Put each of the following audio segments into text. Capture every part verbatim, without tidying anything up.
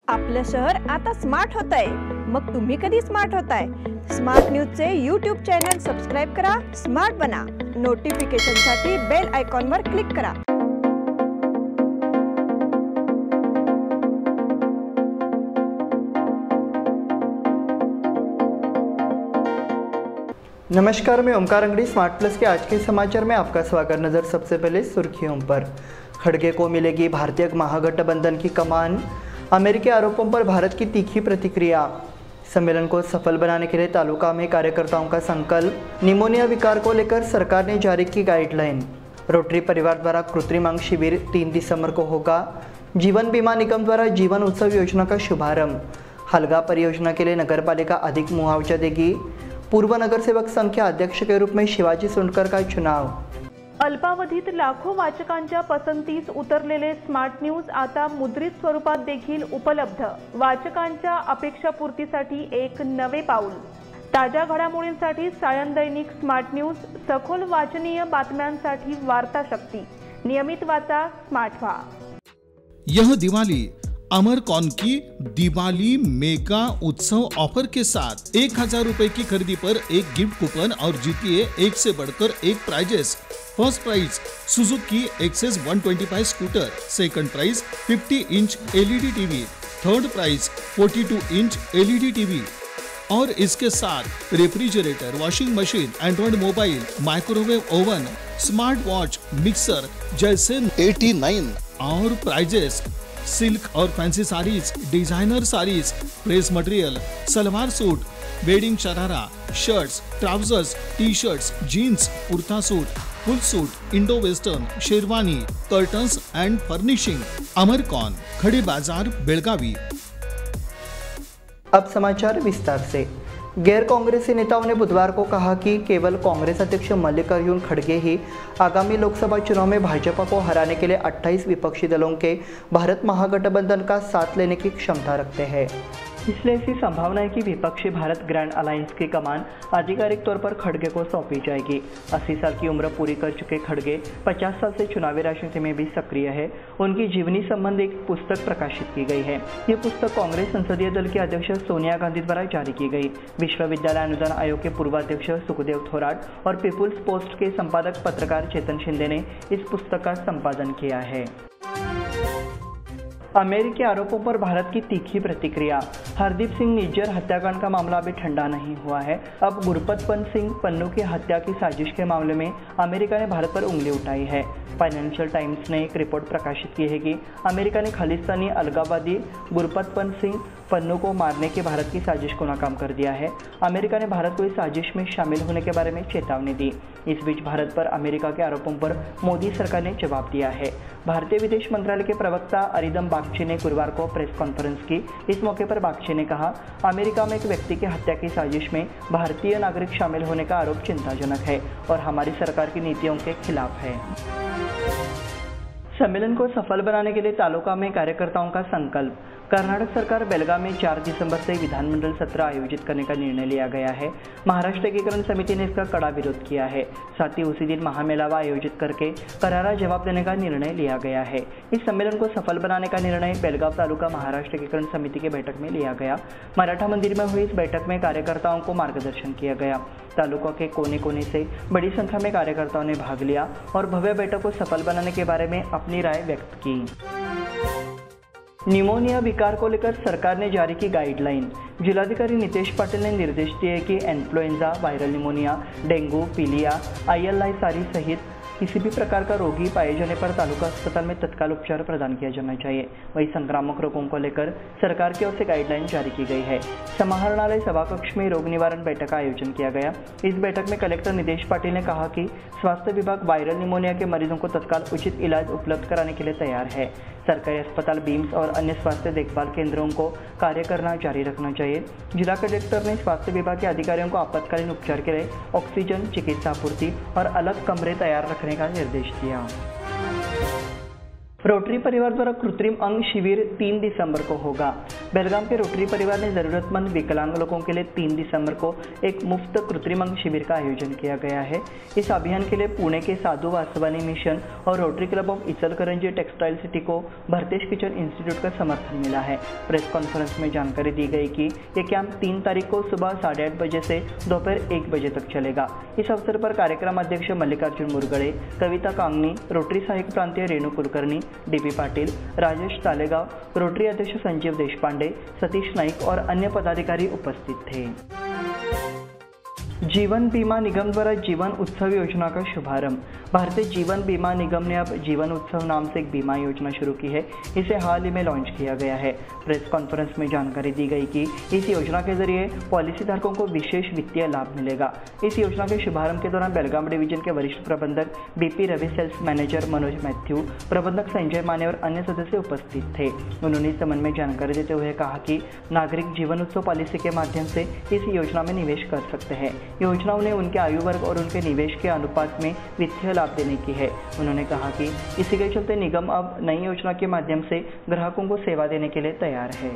आपलं शहर आता स्मार्ट होत आहे। मग तुम्ही कधी स्मार्ट होताय? स्मार्ट न्यूजचे यूट्यूब चॅनल सबस्क्राइब करा, स्मार्ट बना। नोटिफिकेशनसाठी बेल आयकॉनवर क्लिक करा। नमस्कार, मैं ओमकार अंगड़ी स्मार्ट प्लस के आज के समाचार में आपका स्वागत। नजर सबसे पहले सुर्खियों पर। खड़गे को मिलेगी भारतीय महागठबंधन की कमान, अमेरिकी आरोपों पर भारत की तीखी प्रतिक्रिया। सम्मेलन को सफल बनाने के लिए तालुका में कार्यकर्ताओं का संकल्प। निमोनिया विकार को लेकर सरकार ने जारी की गाइडलाइन। रोटरी परिवार द्वारा कृत्रिम अंग शिविर तीन दिसंबर को होगा। जीवन बीमा निगम द्वारा जीवन उत्सव योजना का शुभारंभ। हलगा परियोजना के लिए नगरपालिका अधिक मुआवजा देगी। पूर्व नगर सेवक संघ के अध्यक्ष के रूप में शिवाजी सोनकर का चुनाव। अल्पावधीत लाखो वाचकांच्या पसंतीस उतरलेले स्मार्ट न्यूज आता मुद्रित स्वरूपात देखील उपलब्ध। वाचकांच्या अपेक्षापूर्तीसाठी एक नवे पाऊल। ताज्या घडामोडींसाठी सायन दैनिक स्मार्ट न्यूज, सखोल वाचनीय बातम्यांसाठी वार्ता शक्ती। नियमित वाचा, स्मार्ट व्हा। यह दिवाली अमरकॉन की दिवाली मेगा उत्सव ऑफर के साथ एक हजार रुपए की खरीदी पर एक गिफ्ट कूपन और जीतिए एक से बढ़कर एक prizes. First prize Suzuki Access one twenty five scooter, second prize fifty inch LED TV, third prize forty two inch LED TV और इसके साथ refrigerator, washing machine, Android mobile, microwave oven, smart watch, mixer जैसे नवासी और prizes. Silk और fancy saris, designer saris, press material, salwar suit, wedding sharara, shirts, trousers, T shirts, jeans, kurta suit, full suit, Indo western, sherwani, curtains and furnishing. अमरकॉन, Khade Bazar, Belagavi. अब समाचार विस्तार से। गैर कांग्रेसी नेताओं ने बुधवार को कहा कि केवल कांग्रेस अध्यक्ष मल्लिकार्जुन खड़गे ही आगामी लोकसभा चुनाव में भाजपा को हराने के लिए अट्ठाईस विपक्षी दलों के भारत महागठबंधन का साथ लेने की क्षमता रखते हैं। इसलिए ऐसी संभावना है कि विपक्षी भारत ग्रैंड अलायंस की कमान आधिकारिक तौर पर खड़गे को सौंपी जाएगी। अस्सी साल की उम्र पूरी कर चुके खड़गे पचास साल से चुनावी राजनीति में भी सक्रिय है। उनकी जीवनी संबंधी एक पुस्तक प्रकाशित की गई है। ये पुस्तक कांग्रेस संसदीय दल की अध्यक्ष सोनिया गांधी द्वारा जारी की गई। विश्वविद्यालय अनुदान आयोग के पूर्व अध्यक्ष सुखदेव थोराट और पीपुल्स पोस्ट के संपादक पत्रकार चेतन शिंदे ने इस पुस्तक का संपादन किया है। अमेरिकी आरोपों पर भारत की तीखी प्रतिक्रिया। हरदीप सिंह निज्जर हत्याकांड का मामला अभी ठंडा नहीं हुआ है। अब गुरपतवंत सिंह पन्नू की हत्या की साजिश के मामले में अमेरिका ने भारत पर उंगली उठाई है। फाइनेंशियल टाइम्स ने एक रिपोर्ट प्रकाशित की है कि अमेरिका ने खालिस्तानी अलगाववादी गुरपतवंत सिंह पन्नू को मारने की भारत की साजिश को नाकाम कर दिया है। अमेरिका ने भारत को इस साजिश में शामिल होने के बारे में चेतावनी दी। इस बीच भारत पर अमेरिका के आरोपों पर मोदी सरकार ने जवाब दिया है। भारतीय विदेश मंत्रालय के प्रवक्ता अरिदम बागची ने गुरुवार को प्रेस कॉन्फ्रेंस की। इस मौके पर बागची ने कहा, अमेरिका में एक व्यक्ति की हत्या की साजिश में भारतीय नागरिक शामिल होने का आरोप चिंताजनक है और हमारी सरकार की नीतियों के खिलाफ है। सम्मेलन को सफल बनाने के लिए तालुका में कार्यकर्ताओं का संकल्प। कर्नाटक सरकार बेलगाम में चार दिसंबर से विधानमंडल सत्र आयोजित करने का निर्णय लिया गया है। महाराष्ट्र एकीकरण समिति ने इसका कड़ा विरोध किया है। साथ ही उसी दिन महामेलावा आयोजित करके करारा जवाब देने का निर्णय लिया गया है। इस सम्मेलन को सफल बनाने का निर्णय बेलगाव तालुका महाराष्ट्र एकीकरण समिति की बैठक में लिया गया। मराठा मंदिर में हुई इस बैठक में कार्यकर्ताओं को मार्गदर्शन किया गया। तालुका के कोने कोने से बड़ी संख्या में कार्यकर्ताओं ने भाग लिया और भव्य बैठक को सफल बनाने के बारे में अपनी राय व्यक्त की। निमोनिया विकार को लेकर सरकार ने जारी की गाइडलाइन। जिलाधिकारी नितेश पाटिल ने निर्देश दिए कि इन्फ्लुएंजा, वायरल निमोनिया, डेंगू, पीलिया, आईएलआई सारी सहित किसी भी प्रकार का रोगी पाए जाने पर तालुका अस्पताल में तत्काल उपचार प्रदान किया जाना चाहिए। वहीं संक्रामक रोगों को लेकर सरकार की ओर से गाइडलाइन जारी की गई है। समाहरणालय सभाकक्ष में रोग निवारण बैठक का आयोजन किया गया। इस बैठक में कलेक्टर नितेश पाटिल ने कहा कि स्वास्थ्य विभाग वायरल निमोनिया के मरीजों को तत्काल उचित इलाज उपलब्ध कराने के लिए तैयार है। सरकारी अस्पताल, बीम्स और अन्य स्वास्थ्य देखभाल केंद्रों को कार्य करना जारी रखना चाहिए। जिला कलेक्टर ने स्वास्थ्य विभाग के अधिकारियों को आपातकालीन उपचार के लिए ऑक्सीजन, चिकित्सा आपूर्ति और अलग कमरे तैयार रखने का निर्देश दिया। रोटरी परिवार द्वारा कृत्रिम अंग शिविर तीन दिसंबर को होगा। बेलगाम के रोटरी परिवार ने जरूरतमंद विकलांग लोगों के लिए तीन दिसंबर को एक मुफ्त कृत्रिम अंग शिविर का आयोजन किया गया है। इस अभियान के लिए पुणे के साधु वासवानी मिशन और rotary club of Ichalkaranji textile city को भरतेश किचन इंस्टीट्यूट का समर्थन मिला है। प्रेस कॉन्फ्रेंस में जानकारी दी गई कि ये कैंप तीन तारीख को सुबह साढ़े आठ बजे से दोपहर एक बजे तक चलेगा। इस अवसर पर कार्यक्रम अध्यक्ष मल्लिकार्जुन मुरगड़े, कविता कांगनी, रोटरी सहायक प्रांतीय रेणु कुलकर्णी, डीपी पाटिल, राजेश तालेगाव, रोटरी अध्यक्ष संजीव देशपांडे, सतीश नाईक और अन्य पदाधिकारी उपस्थित थे। जीवन बीमा निगम द्वारा जीवन उत्सव योजना का शुभारंभ। भारतीय जीवन बीमा निगम ने अब जीवन उत्सव नाम से एक बीमा योजना शुरू की है। इसे हाल ही में लॉन्च किया गया है। प्रेस कॉन्फ्रेंस में जानकारी दी गई कि इस योजना के जरिए पॉलिसी धारकों को विशेष वित्तीय लाभ मिलेगा। इस योजना के शुभारंभ के दौरान बेलगाम डिवीजन के वरिष्ठ प्रबंधक BP Ravi, sales manager Manoj Mathew, प्रबंधक संजय माने और अन्य सदस्य उपस्थित थे। उन्होंने इस संबंध में जानकारी देते हुए कहा कि नागरिक जीवन उत्सव पॉलिसी के माध्यम से इस योजना में निवेश कर सकते हैं। योजना उन्हें उनके आयु वर्ग और उनके निवेश के अनुपात में वित्तीय लाभ देने की है। उन्होंने कहा कि इसी के चलते निगम अब नई योजना के माध्यम से ग्राहकों को सेवा देने के लिए तैयार है।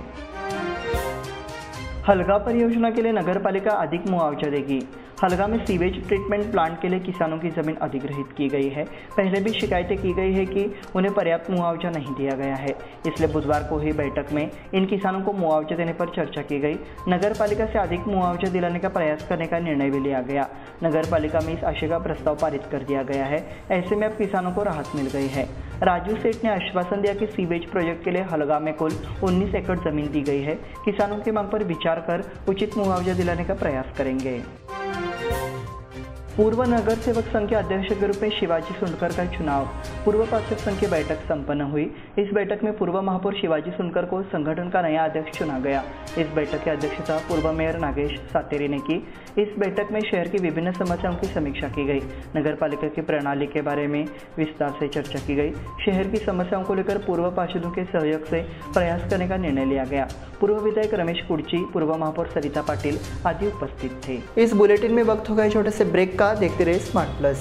हलगा परियोजना के लिए नगर पालिका अधिक मुआवजा देगी। हलगा में सीवेज ट्रीटमेंट प्लांट के लिए किसानों की जमीन अधिग्रहित की गई है। पहले भी शिकायतें की गई है कि उन्हें पर्याप्त मुआवजा नहीं दिया गया है। इसलिए बुधवार को हुई बैठक में इन किसानों को मुआवजा देने पर चर्चा की गई। नगर पालिका से अधिक मुआवजा दिलाने का प्रयास करने का निर्णय भी लिया गया। नगर पालिका में इस आशय का प्रस्ताव पारित कर दिया गया है। ऐसे में अब किसानों को राहत मिल गई है। राजू सेठ ने आश्वासन दिया कि सीवेज प्रोजेक्ट के लिए हलगा में कुल उन्नीस एकड़ जमीन दी गई है। किसानों की मांग पर विचार कर उचित मुआवजा दिलाने का प्रयास करेंगे। पूर्व नगर सेवक संघ के अध्यक्ष के रूप में शिवाजी सुनकर का चुनाव। पूर्व पार्षद संघ की बैठक संपन्न हुई। इस बैठक में पूर्व महापौर शिवाजी सुनकर को संगठन का नया अध्यक्ष चुना गया। इस बैठक की अध्यक्षता पूर्व मेयर नागेश सातेरी ने की। इस बैठक में शहर की विभिन्न समस्याओं की समीक्षा की गई। नगर पालिका की प्रणाली के बारे में विस्तार से चर्चा की गई। शहर की समस्याओं को लेकर पूर्व पार्षदों के सहयोग से प्रयास करने का निर्णय लिया गया। पूर्व विधायक रमेश कुर्ची, पूर्व महापौर सरिता पाटिल आदि उपस्थित थे। इस बुलेटिन में वक्त हो गया छोटे से ब्रेक का। देखते रहे स्मार्ट प्लस।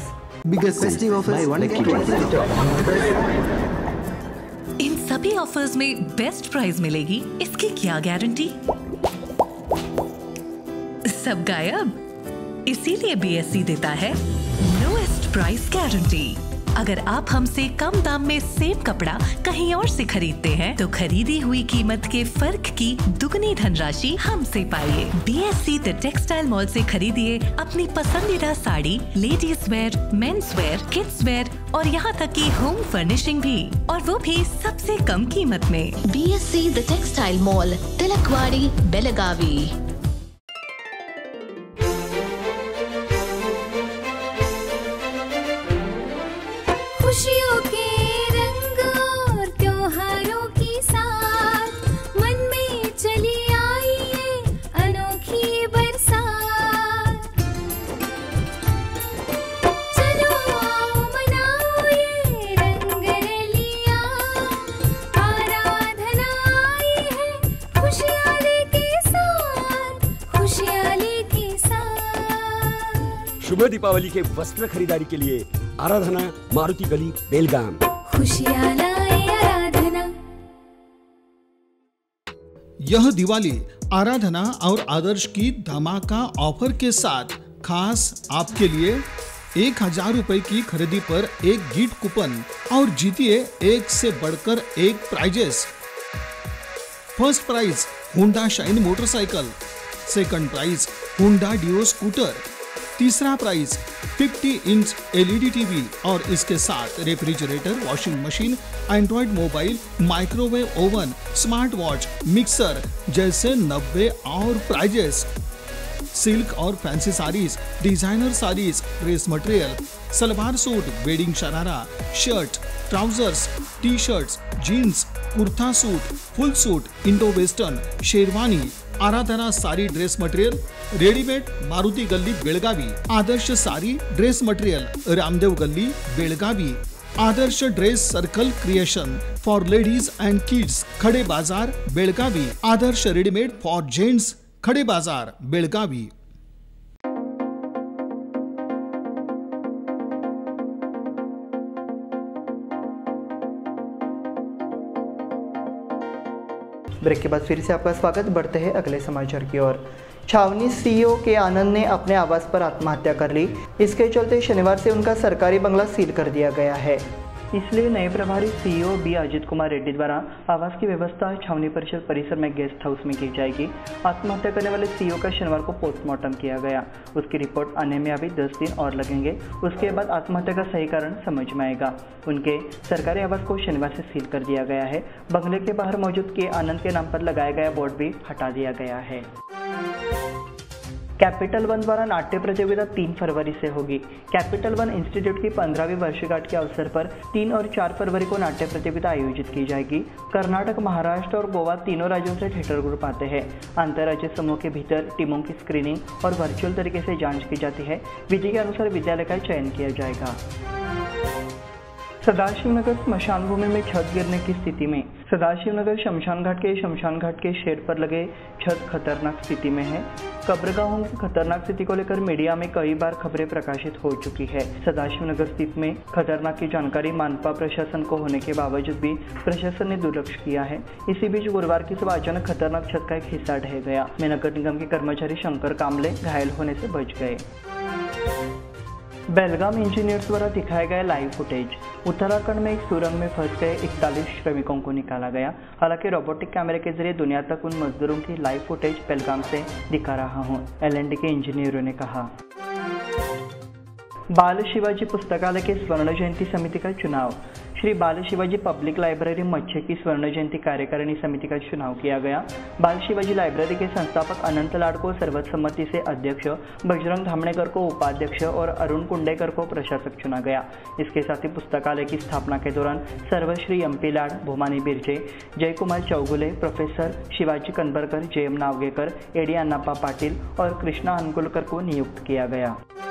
इन सभी ऑफर्स में बेस्ट प्राइस मिलेगी, इसकी क्या गारंटी? सब गायब। इसीलिए बीएसई देता है लोएस्ट प्राइस गारंटी। अगर आप हमसे कम दाम में सेम कपड़ा कहीं और से खरीदते हैं तो खरीदी हुई कीमत के फर्क की दुगनी धनराशि हमसे पाइए। बीएसई द टेक्सटाइल मॉल से खरीदिए अपनी पसंदीदा sari, ladies wear, mens wear, kids wear और यहाँ तक की होम फर्निशिंग भी, और वो भी सबसे कम कीमत में। BSE the textile mall, Tilakwadi, Belagavi. खुशियों के रंग और त्योहारों की साथ मन में चली आई है अनोखी बरसात। चलो आओ मनाओ ये रंग रलियां, आराधना आई है खुशियाँ लेके साथ, खुशियाँ लेके साथ। शुभ दीपावली के वस्त्र खरीदारी के लिए आराधना, मारुति गली, बेलगाम। खुशियाँ लाए आराधना। यह दिवाली आराधना और आदर्श की धमाका ऑफर के साथ खास आपके लिए एक हजार रुपए की खरीदी पर एक गिफ्ट कूपन और जीतिए एक से बढ़कर एक prizes. First prize Honda Shine motorcycle, second prize Honda Dio scooter, तीसरा प्राइज पचास इंच एलईडी टीवी और इसके साथ refrigerator, washing machine, Android mobile, microwave oven, smart watch, mixer जैसे नब्बे और प्राइजेस। सिल्क और fancy saris, designer saris, dress material, salwar suit, wedding sharara, shirt, trousers, T shirts, jeans, kurta suit, full suit, Indo western, sherwani, Aradhana sari dress material, readymade, Maruti Galli Belagavi, Adarsh sari dress material, Ramdev Galli Belagavi, Adarsh dress circle creation for ladies and kids, Khade Bazar Belagavi, Adarsh readymade for gents, Khade Bazar Belagavi. Break के बाद फिर से आपका स्वागत। बढ़ते हैं अगले समाचार की ओर। छावनी सीईओ के आनंद ने अपने आवास पर आत्महत्या कर ली। इसके चलते शनिवार से उनका सरकारी बंगला सील कर दिया गया है। इसलिए नए प्रभारी सीईओ बी अजित कुमार रेड्डी द्वारा आवास की व्यवस्था छावनी परिषद परिसर में गेस्ट हाउस में की जाएगी। आत्महत्या करने वाले सीईओ का शनिवार को पोस्टमार्टम किया गया। उसकी रिपोर्ट आने में अभी दस दिन और लगेंगे। उसके बाद आत्महत्या का सही कारण समझ में आएगा। उनके सरकारी आवास को शनिवार से सील कर दिया गया है। बंगले के बाहर मौजूद के आनंद के नाम पर लगाया गया बोर्ड भी हटा दिया गया है। कैपिटल वन द्वारा नाट्य प्रतियोगिता तीन फरवरी से होगी। कैपिटल वन इंस्टीट्यूट की पंद्रहवीं वर्षगांठ के अवसर पर तीन और चार फरवरी को नाट्य प्रतियोगिता आयोजित की जाएगी। कर्नाटक, महाराष्ट्र और गोवा तीनों राज्यों से थिएटर ग्रुप आते हैं। अंतर्राज्यीय समूह के भीतर टीमों की स्क्रीनिंग और वर्चुअल तरीके से जांच की जाती है। विधि के अनुसार विद्यालय का चयन किया जाएगा। सदाशिवनगर स्मशान भूमि में छत गिरने की स्थिति में। सदाशिवनगर शमशान घाट के शमशान घाट के शेड पर लगे छत खतरनाक स्थिति में है। कब्रगाहों की खतरनाक स्थिति को लेकर मीडिया में कई बार खबरें प्रकाशित हो चुकी है। सदाशिवनगर स्थित में खतरनाक की जानकारी मानपा प्रशासन को होने के बावजूद भी प्रशासन ने दुर्लक्ष किया है। इसी बीच गुरुवार की सुबह अचानक खतरनाक छत का एक हिस्सा ढह गया। में नगर निगम के कर्मचारी शंकर कामले घायल होने से बच गए। बेलगाम इंजीनियर्स द्वारा दिखाया गया लाइव फुटेज। उत्तराखंड में एक सुरंग में फंस गए इकतालीस श्रमिकों को निकाला गया। हालांकि रोबोटिक कैमरे के जरिए दुनिया तक उन मजदूरों की लाइव फुटेज बेलगाम से दिखा रहा हूं, एल एंड डी के इंजीनियरों ने कहा। बाल शिवाजी पुस्तकालय के स्वर्ण जयंती समिति का चुनाव। श्री बाल शिवाजी पब्लिक लाइब्रेरी मच्छे की स्वर्ण जयंती कार्यकारिणी समिति का चुनाव किया गया। बाल शिवाजी लाइब्रेरी के संस्थापक अनंत लाड को सर्वसम्मति से अध्यक्ष, बजरंग धामणेकर को उपाध्यक्ष और अरुण कुंडेकर को प्रशासक चुना गया। इसके साथ ही पुस्तकालय की स्थापना के दौरान सर्वश्री M P Lad, Bhumani Birje, Jaykumar Chougule, professor Shivaji Kanbarkar, J M Navgekar, A D Annappa Patil और कृष्णा अनुकुलकर को नियुक्त किया गया।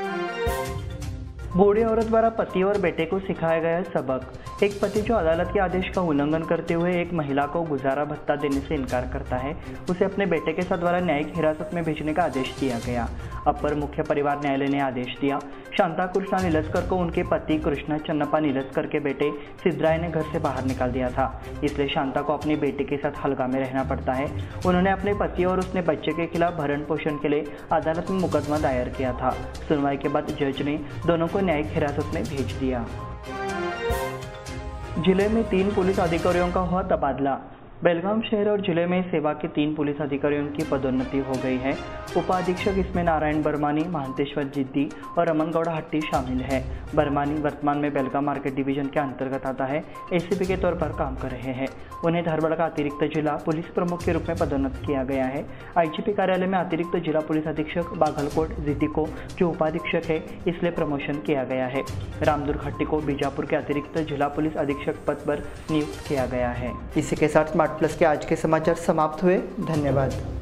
बूढ़ी औरत द्वारा पति और बेटे को सिखाया गया सबक। एक पति जो अदालत के आदेश का उल्लंघन करते हुए एक महिला को गुजारा भत्ता देने से इनकार करता है, उसे अपने बेटे के साथ द्वारा न्यायिक हिरासत में भेजने का आदेश दिया गया। अपर मुख्य परिवार न्यायालय ने आदेश दिया। शांता कृष्णा नीलस्कर को उनके पति कृष्णा चन्नप्पा नीलस्कर के बेटे सिद्धराय ने घर से बाहर निकाल दिया था, इसलिए शांता को अपने बेटे के साथ हलगा में रहना पड़ता है। उन्होंने अपने पति और उसने बच्चे के खिलाफ भरण पोषण के लिए अदालत में मुकदमा दायर किया था। सुनवाई के बाद जज ने दोनों को न्यायिक हिरासत में भेज दिया। जिले में तीन पुलिस अधिकारियों का हुआ तबादला। बेलगाम शहर और जिले में सेवा के तीन पुलिस अधिकारियों की पदोन्नति हो गई है। उपाधीक्षक इसमें नारायण बर्मानी, महंतेश्वर जिद्दी और रमन गौड़ा हट्टी शामिल है। बर्मानी वर्तमान में बेलगाम मार्केट डिवीजन के अंतर्गत आता है। एसीपी के तौर पर काम कर रहे हैं। उन्हें धारवाड़ का अतिरिक्त जिला पुलिस प्रमुख के रूप में पदोन्नत किया गया है। आईजीपी कार्यालय में अतिरिक्त जिला पुलिस अधीक्षक बागलकोट जिद्दी को जो उपाधीक्षक है, इसलिए प्रमोशन किया गया है। रामदुर्ग हट्टी को बीजापुर के अतिरिक्त जिला पुलिस अधीक्षक पद पर नियुक्त किया गया है। इसी के साथ स्मार्ट प्लस के आज के समाचार समाप्त हुए। धन्यवाद।